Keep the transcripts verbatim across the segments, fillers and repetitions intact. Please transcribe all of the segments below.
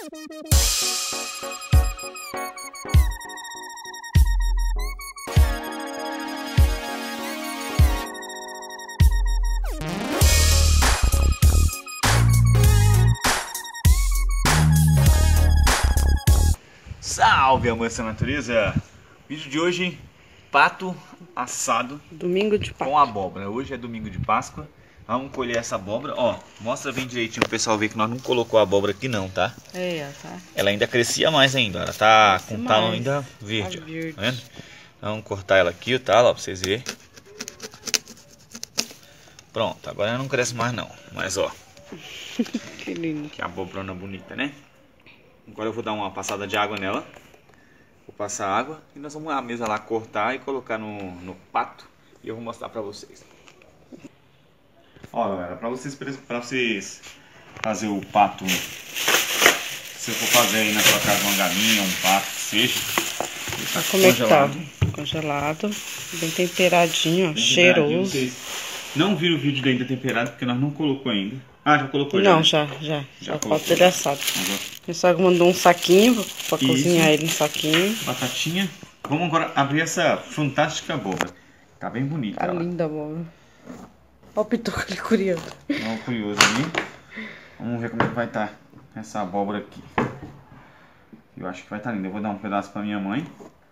Salve, amantes da natureza! Vídeo de hoje, pato assado. Domingo de Páscoa. Com abóbora. Hoje é domingo de Páscoa. Vamos colher essa abóbora. Ó, mostra bem direitinho pro pessoal ver que nós não colocou a abóbora aqui não, tá? É, tá. Ela ainda crescia mais ainda. Ela tá Cresce com o talo mais. ainda verde, Tá ó. verde. Tá vendo? Então, vamos cortar ela aqui, o talo, ó, pra vocês verem. Pronto, agora ela não cresce mais não. Mas ó, Que lindo. que abobrona bonita, né? Agora eu vou dar uma passada de água nela. Vou passar água e nós vamos à mesa lá cortar e colocar no, no pato. E eu vou mostrar pra vocês. Ó, galera, pra vocês, pra vocês fazer o pato, se eu for fazer aí na sua casa uma galinha, um pato, que seja, ele tá Como é que tá? congelado. Congelado. Bem temperadinho, ó. Bem Cheiroso. temperadinho. Vocês não viram o vídeo dele temperado porque nós não colocou ainda. Ah, já colocou já? Não, né? já, já. Já Já colocou. falta ele assado. Agora, Minha sogra mandou um saquinho pra Isso. cozinhar ele no saquinho. batatinha. Vamos agora abrir essa fantástica abóbora. Tá bem bonita Tá ela. linda, amor. Ó o pitoco ali curioso. Ó, curioso ali. Vamos ver como é que vai estar essa abóbora aqui. Eu acho que vai estar linda. Eu vou dar um pedaço pra minha mãe.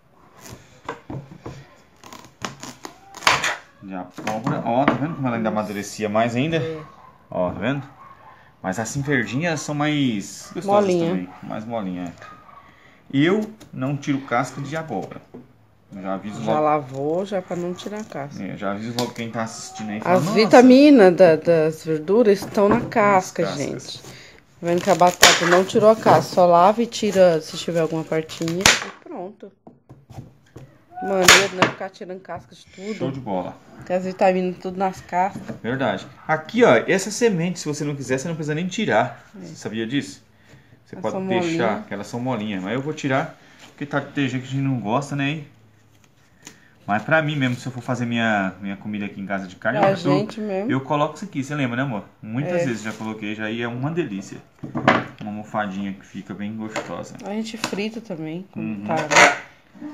De abóbora. Ó, tá vendo como ela ainda amadurecia mais ainda? É. Ó, tá vendo? Mas assim verdinhas são mais gostosas Molinha. também. Mais molinha. Eu não tiro casca de abóbora. Eu já aviso Já logo. lavou, já pra não tirar a casca. É, já aviso logo quem tá assistindo aí. Fala, As "Nossa, vitaminas da- das verduras estão na casca, cascas." gente. Tá vendo que a batata não tirou a casca. Só lava e tira se tiver alguma partinha e pronto. Maneiro, né? Ficar tirando casca de tudo. Show de bola. Com as vitaminas tudo nas cascas. Verdade. Aqui, ó, essa semente, se você não quiser, você não precisa nem tirar. Você sabia disso? Você Elas pode são deixar, molinhas. que elas são molinhas. Mas eu vou tirar, porque tá tem gente que a gente não gosta, né? Mas pra mim mesmo, se eu for fazer minha, minha comida aqui em casa de carne, Pra eu, gente mesmo. eu coloco isso aqui. Você lembra, né, amor? Muitas É. vezes já coloquei, já e é uma delícia. Uma almofadinha que fica bem gostosa. A gente frita também, com Uhum. caroço.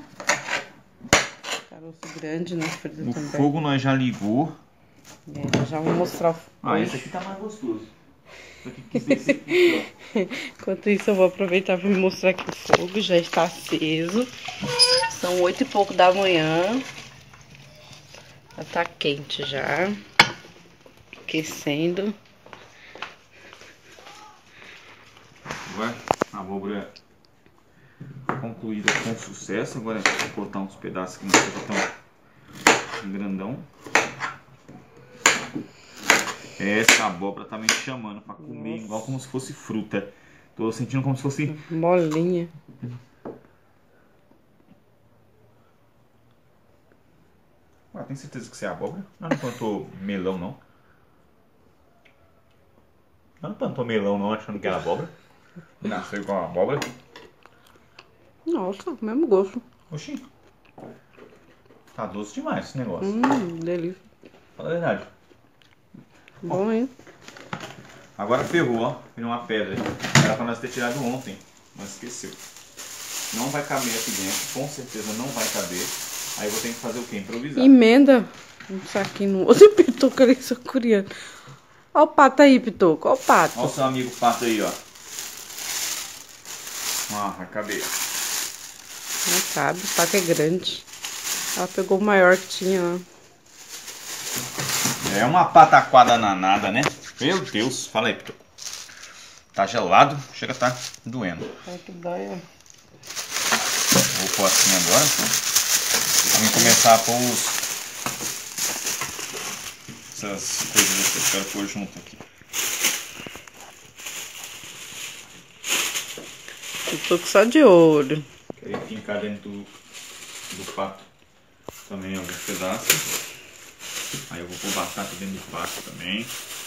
Caroço grande, né? Frita O também. fogo nós já ligou. É, já vou mostrar o Ah, fogo. esse aqui tá mais gostoso. Isso aqui quis dizer que Enquanto isso, eu vou aproveitar para mostrar que o fogo já está aceso. São oito e pouco da manhã. Já tá quente já. Aquecendo. Agora a abóbora concluída com sucesso. Agora eu vou cortar uns pedaços que não seja tão grandão. Essa abóbora tá me chamando pra comer. Nossa. Igual como se fosse fruta. Tô sentindo como se fosse... Molinha. Ah, tem certeza que isso é abóbora? Não, não plantou melão não. Não plantou melão não, achando que era abóbora. Nasceu com a abóbora. Nossa, mesmo gosto. Oxi. Tá doce demais esse negócio. Hum, delícia. Fala a verdade. Bom, hein? Agora ferrou, ó. Virou uma pedra. Era pra nós ter tirado ontem, mas esqueceu. Não vai caber aqui dentro, com certeza não vai caber. Aí eu vou ter que fazer o quê? Improvisar. Emenda um saquinho no outro. Pitoco ali, só curioso. Olha o pato aí, Pitoco. Olha o pato. Olha o seu amigo pato aí, ó. Ah, vai caber. Não cabe, o pato é grande. Ela pegou o maior que tinha lá. É uma pataquada danada, né? Meu Deus, fala aí, Pitoco. Tá gelado, chega a tá doendo. Ai, que dói, ó. Vou pôr assim agora. Vamos começar a pôr os... essas coisas que eu quero pôr junto aqui. Pitoco só de olho. Queria fincar dentro do, do pato também alguns pedaços. Aí eu vou pôr batata dentro do pato também.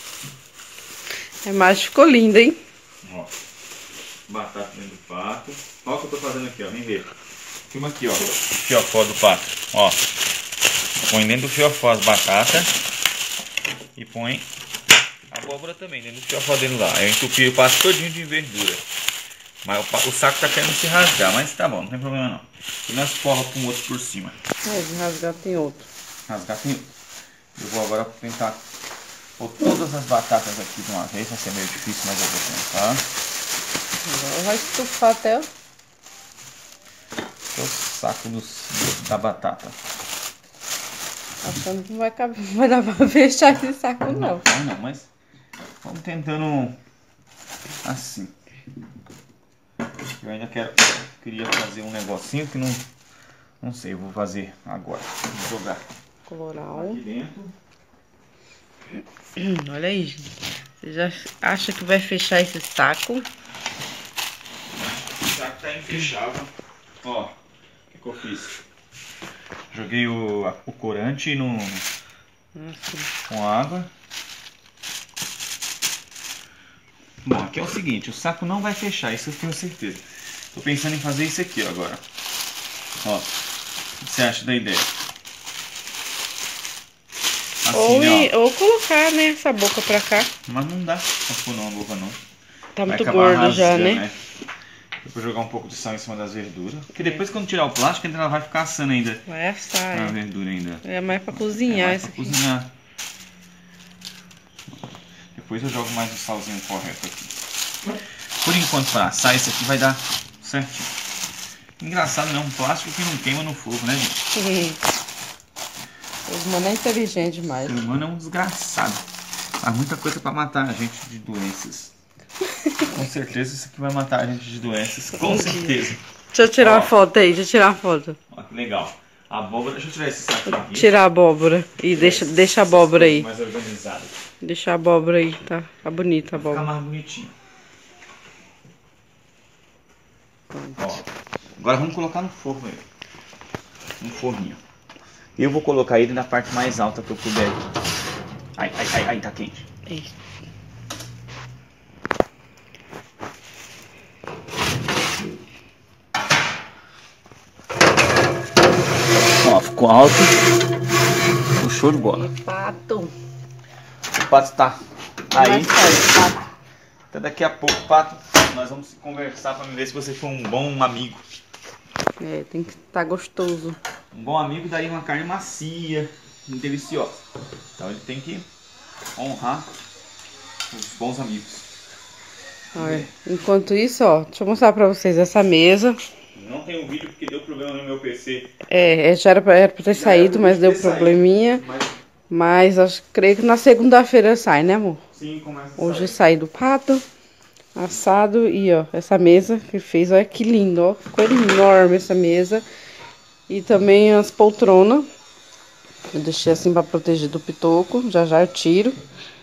A imagem ficou linda, hein? Ó, batata dentro do pato. Olha o que eu tô fazendo aqui, ó. Vem ver. Filma aqui, ó. Fiofó do pato. Ó. Põe dentro do fiofó as batatas. E põe a abóbora também dentro do fiofó dele lá. Eu entupi o pato todinho de verdura. Mas o, o saco tá querendo se rasgar, mas tá bom, não tem problema não. E nós forra com o outro por cima. É, de rasgar tem outro. Rasgar tem outro. Eu vou agora tentar pôr todas as batatas aqui de uma vez. Vai ser meio difícil, mas eu vou tentar. Agora vai estufar até o saco do, da batata. Achando que não vai, caber, não vai dar pra fechar esse saco não. Não, não, não, mas vamos tentando assim. Eu ainda quero, queria fazer um negocinho que não, não sei, eu vou fazer agora. Vou jogar Coloral. aqui dentro. Hum, olha aí, gente. Você já acha que vai fechar esse saco? O saco tá infechável. Ó, o que, que eu fiz? Joguei o, o corante no, Nossa. com água. Bom, aqui é o seguinte, o saco não vai fechar, isso eu tenho certeza. Tô pensando em fazer isso aqui ó, agora. Ó, o que você acha da ideia? Assim, ou, né, ir, ou colocar, né, essa boca pra cá. Mas não dá pra pôr não a boca não. Tá vai muito gordo rasgando, já, né? né? Eu vou jogar um pouco de sal em cima das verduras. Porque depois quando tirar o plástico, ainda ela vai ficar assando ainda. Vai assar, A é. verdura ainda. É mais pra cozinhar é mais isso pra aqui. cozinhar. Depois eu jogo mais o salzinho correto aqui. Por enquanto, para assar, esse aqui vai dar certinho. Engraçado, né? Um plástico que não queima no fogo, né, gente? O humano é inteligente demais. O humano é um desgraçado. Faz muita coisa para matar a gente de doenças. Com certeza isso aqui vai matar a gente de doenças. Com certeza. Deixa eu tirar Ó, uma foto aí, deixa eu tirar uma foto. Ó, que legal. A abóbora, deixa eu tirar esse saco aqui. Tirar a abóbora. E deixa, deixa a abóbora aí. Mais organizado. Deixa a abóbora aí, tá? Tá bonita a Vai ficar abóbora. mais bonitinho. Ó, agora vamos colocar no forno aí. No forninho. E eu vou colocar ele na parte mais alta que eu puder. Ai, ai, ai, ai, tá quente. Isso. Ó, ficou alto. O show de bola. E pato. O pato tá aí. Mais tarde, pato. Até daqui a pouco, pato. Nós vamos conversar pra ver se você foi um bom amigo. É, tem que estar gostoso. Um bom amigo daria uma carne macia, deliciosa. Então ele tem que honrar os bons amigos. Olha, enquanto isso, ó, deixa eu mostrar pra vocês essa mesa. Não tem um vídeo porque deu problema no meu P C. É, já era pra, era pra ter Já saído, mas ter deu saído, probleminha. Mas Mas acho, creio que na segunda-feira sai, né, amor? sim, começa a Hoje sair. sai do pato, assado e, ó, essa mesa que fez, olha que lindo, ó. Ficou enorme essa mesa. E também as poltronas. Eu deixei assim pra proteger do pitoco. Já já eu tiro.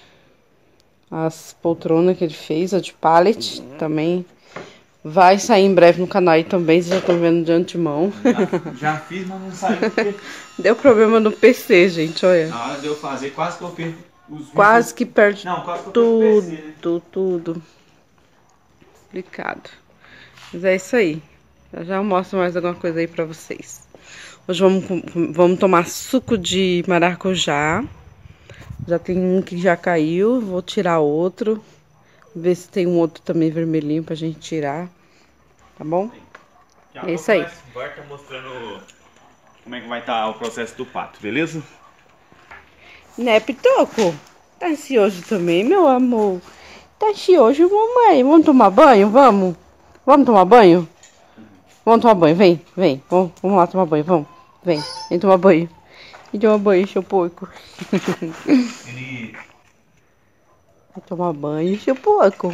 As poltronas que ele fez, a de pallet, também vai sair em breve no canal aí também. Vocês já estão vendo de antemão. Já, já fiz, mas não saiu porque Deu problema no P C, gente, olha. na hora de eu fazer, quase que eu perco os vídeos. Quase que perde Não, quase que eu perco o P C, né? tudo, tudo. Complicado. Mas é isso aí. Já já eu mostro mais alguma coisa aí pra vocês. Hoje vamos, com- vamos tomar suco de maracujá. Já tem um que já caiu. Vou tirar outro. Ver se tem um outro também vermelhinho pra gente tirar. Tá bom? Já É isso aí. Vai estar mostrando como é que vai estar o processo do pato, beleza? Né, Pitoco? Tá ansioso também, meu amor? Tá ansioso, mamãe? Vamos tomar banho? Vamos? Vamos tomar banho? Vamos tomar banho, vem, vem. Vamos, vamos lá tomar banho, vamos. Vem, vem tomar banho. Vem tomar banho, seu porco. Ele... Vai tomar banho, seu porco.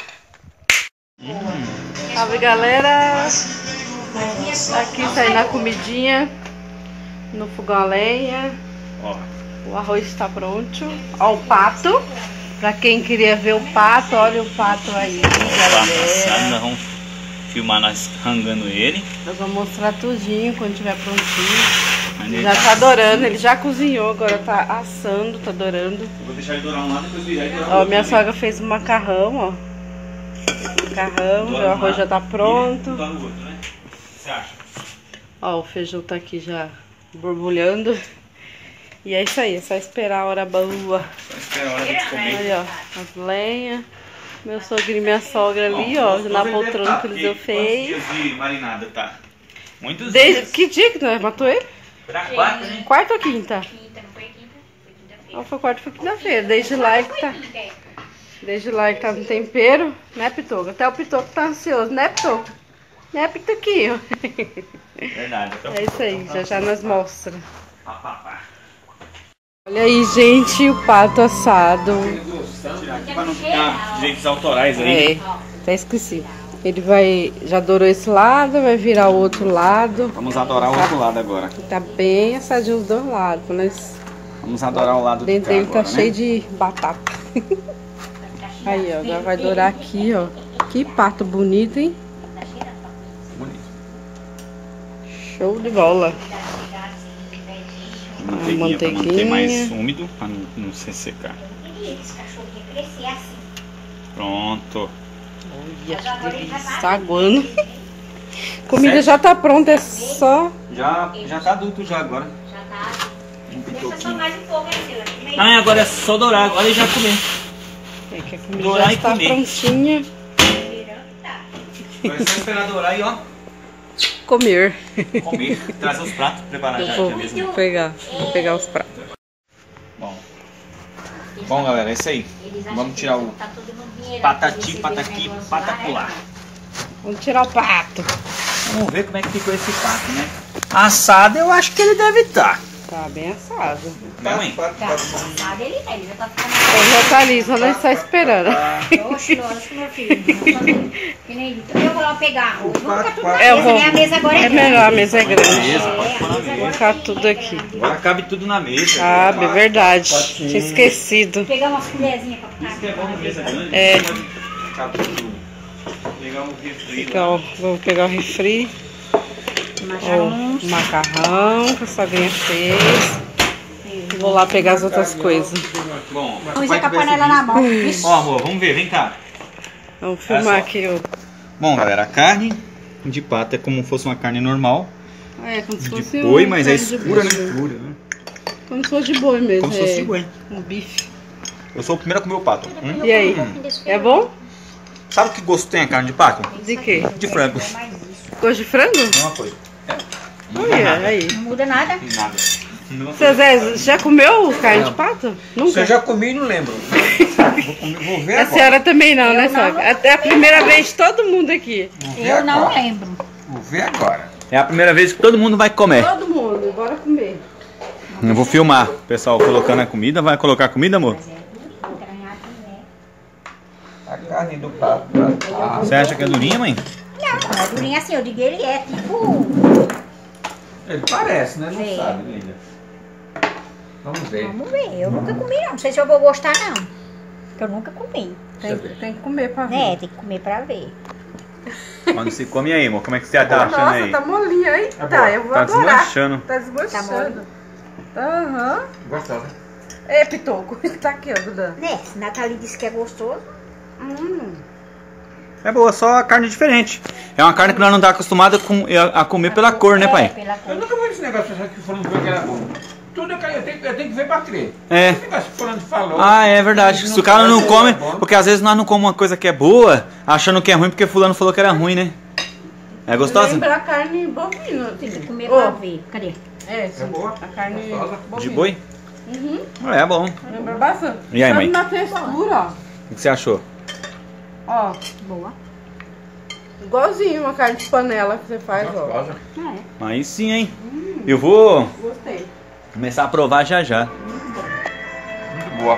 Salve, galera. Aqui saindo a comidinha no fogão a lenha. Ó, O arroz está pronto. Ó o pato. Pra quem queria ver o pato, olha o pato aí, galera. nós vamos filmar nós rangando ele. Nós vamos mostrar tudinho quando tiver prontinho. Ele já tá adorando, ele já cozinhou, agora tá assando, tá adorando. Eu vou deixar ele dourar um lado e depois virar e dourar o Ó, outro minha também. sogra fez um macarrão, ó. Macarrão, Doura o um arroz lado já tá e pronto. doura o outro, né? O que você acha? Ó, o feijão tá aqui já borbulhando. E é isso aí, é só esperar a hora boa. Só espera a hora de comer. Aí, ó, as lenhas. Meu sogro e minha sogra ali, ó, na poltrona que o Eliseu fez. Quantos dias de marinada tá? Muitos Desde dias. que dia que nós matou ele? Foi na quarta, né? Quarta ou quinta? Quinta, não foi quinta? Foi quinta-feira. Não, foi quarta, foi quinta-feira. Desde lá ele tá. Desde lá ele tá no tempero, né, Pitoco? Até o Pitoco tá ansioso, né, Pitoco? Né, Pitoquinho? Verdade. Então, É isso aí, já já nós mostra. pá, pá, pá. Olha aí, gente, o pato assado. Vou tirar aqui pra não ficar direitos autorais aí. É, até esqueci. Ele vai, já dourou esse lado, vai virar o outro lado. Vamos adorar o outro lado agora. Tá bem assadinho os dois lados, mas Vamos adorar o lado dentro de cá dele tá agora, cheio né? de batata. Aí, ó, já vai dourar aqui, ó. Que pato bonito, hein? Bonito. Show de bola. Manteiguinha, pra manter manteiguinha. mais úmido, pra não, não se secar. Esse cachorro ia crescer assim. Pronto. Olha que delícia, tá aguando. Comida já tá pronta, é só... Já, já tá adulto já agora. Já tá. Um Deixa só pitoquinho. mais um pouco ainda. Meio. Ah, agora é só dourar, agora ele já comer. É que a comida Dourar já e está comer. prontinha. Tá. Agora é só esperar dourar e ó, Comer. comer. Trazer os pratos, preparar já Eu aqui mesmo. vou pegar, vou pegar os pratos. Bom. Bom, galera, é isso aí. Eles acham Vamos que tirar o tá todo mundo dinheirão, patati, receber pataqui, o negócio lá, patapular. Vamos tirar o pato. Vamos ver como é que ficou esse pato, né? Assado eu acho que ele deve estar. Tá bem assado. Tá, mãe? Tá, assado ele tá, ele já tá ficando. Então já tá ali, só nós está esperando. Oxe, lógico, meu filho. Que nem eu vou lá pegar arroz. Vamos ficar tudo na Eu mesa, vou. né? A mesa agora é É grande. melhor, a mesa é grande. Beleza, pode É, pôr a na mesa mesa. agora Ficar tudo aqui. Agora cabe tudo na mesa. Ah, Agora. é verdade. Pode Tinha sim. esquecido. Pegar umas colherzinhas pra ficar. Isso que é bom na mesa grande. É. Pode cabe tudo. Pegar um refri. Então, vou pegar o refri. Macarrão. O macarrão que a sogrinha fez. E vou lá pegar as outras coisas. Bom, Vamos já com a panela na mão. Ó, amor, vamos ver, vem cá. Vamos filmar aqui o... Bom, galera, a carne de pato é como se fosse uma carne normal. É, como se De fosse boi, um mas é carne de escura, né? boi. Escura, né? Como se fosse de boi mesmo. Como se fosse é, de boi. Um bife. Eu sou o primeiro a comer o pato. Hum? E aí? É bom? Sabe que gosto tem a carne de pato? De quê? De frango. Gosto de frango? Mesma coisa. É. Não muda Olha, nada. aí. Não muda nada. Nada. Mesma Seu coisa. Zé, já comeu carne de pato? Nunca? Se eu já comi, não lembro. Vou, comer, vou ver A agora. senhora também não, né, Eu não. sogra? Até a primeira vez todo mundo aqui. Vou ver Eu não agora. lembro. Vou ver agora. É a primeira vez que todo mundo vai comer. Todo mundo, bora comer. Eu vou filmar. O pessoal colocando a comida. Vai colocar comida, amor? A carne do pato. Ah, Você acha que é durinha, mãe? Não, não é durinho assim. Eu digo ele é tipo. ele parece, né? Não É. sabe ainda. Vamos ver. Vamos ver. Eu nunca comi, não. Não sei se eu vou gostar, não. Porque eu nunca comi. Tem, tem que comer pra ver. É, tem que comer pra ver. Quando se come aí, amor, como é que você tá achando Nossa, aí? tá molinha, hein? É tá, boa. eu vou Tá adorar. desmanchando. Tá desmanchando. Tá mole. Aham. Gostosa. É, Pitoco. Tá aqui, ó, Dudan. Né? Se Nathalie disse que é gostoso. Hum. É boa, só a carne diferente. É uma carne que nós não tá acostumado com- a comer pela cor, né, É, pai? pela Eu cor. nunca vi esse negócio achar que fulano falou que era bom. Tudo eu, eu, tenho, eu tenho que ver pra crer. É. Esse negócio que fulano falou. Ah, é verdade. Se o cara não come, porque às vezes nós não comemos uma coisa que é boa, achando que é ruim porque fulano falou que era ruim, né? É gostosa? Lembra a carne bovina. Tem que comer Ô, pra ver. Cadê? É, sim. É boa. A carne Gostosa. bovina. De boi? Uhum. É bom. Lembra bastante. E aí, Sabe mãe? na textura, ó. O que você achou? Ó, Boa. igualzinho uma carne de panela que você faz, ó. Gostosa. Ah, é. Aí sim, hein? Eu vou Gostei. começar a provar já já. Muito boa.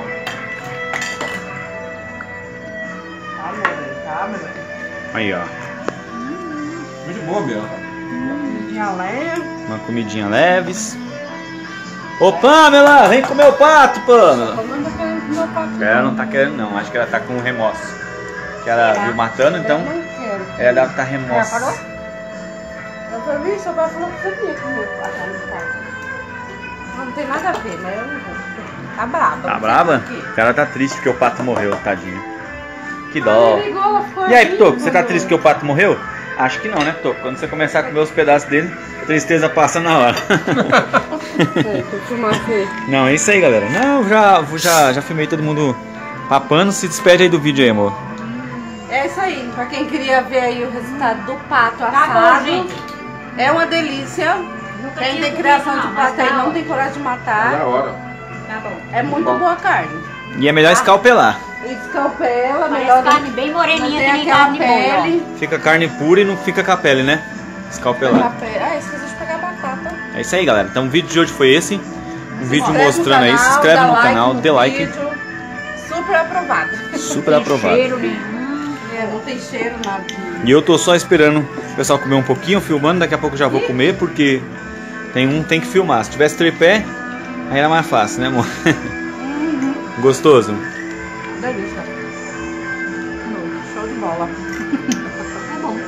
Tá, meu bem, tá, meu bem. Aí, ó. Muito boa mesmo. Comidinha leve. Uma comidinha leves. Ô, Pamela, vem comer o pato, Pamela. Ela não tá querendo comer o pato. Ela não tá querendo, não. Acho que ela tá com remorso. Que ela viu matando, então Eu não quero. ela tá Já remorso. parou? Eu pra mim, seu pai falou que você queria comer a carne de pato. Não, não tem nada a ver, mas eu não vou. Tá brava. Tá não sei brava? por quê. Ela tá triste porque o pato morreu, tadinho. Que Ah, dó. ele ligou, ela ficou E aí, assim, Pitoco, você tá morreu. triste porque o pato morreu? Acho que não, né, Pitoco? Quando você começar a comer os pedaços dele, a tristeza passa na hora. É, costuma ser. Não, é isso aí, galera. Não, já, já, já filmei todo mundo papando. Se despede aí do vídeo aí, amor. É isso aí, pra quem queria ver aí o resultado do pato Tá assado. bom, gente. É uma delícia. Nunca Quem tinha tem comido, criação não, de mas pato aí tá não ótimo. tem coragem de Da matar. hora. Tá bom. É muito Bom. boa carne. E é melhor escalpelar. Escalpela, Parece melhor carne bem moreninha, manter que nem aquela carne boa. pele. Fica carne pura e não fica com a pele, né? Escalpelar. Ah, esqueci de pegar a batata. É isso aí, galera. Então o vídeo de hoje foi esse. Um vídeo Inscreve mostrando no aí. Se canal, inscreve dá no canal, no dê like. vídeo. Super aprovado. Super Tem aprovado. cheiro nenhum. É, não tem cheiro, nada. E eu tô só esperando o pessoal comer um pouquinho, filmando. Daqui a pouco eu já vou comer, porque tem um tem que filmar. Se tivesse tripé, aí era mais fácil, né, amor? Gostoso? Delícia. Show de bola. Tá bom.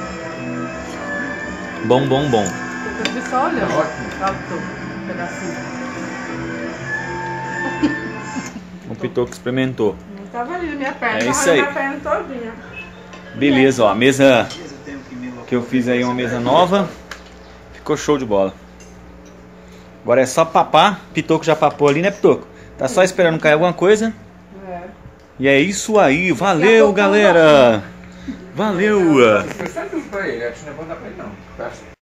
Bom, bom, bom. Eu tô só olhando. Ótimo. Tá, tô. Um pedacinho. O Pitoco experimentou. Não tava ali na minha perna. É tava isso na aí. minha perna todinha. Beleza, ó. A mesa que eu fiz aí, uma mesa nova. Ficou show de bola. Agora é só papar. Pitoco já papou ali, né, Pitoco? Tá só esperando cair alguma coisa. É. E é isso aí. Valeu, galera. Valeu. Você sabe pra ele, acho que não é bom dar pra ele não.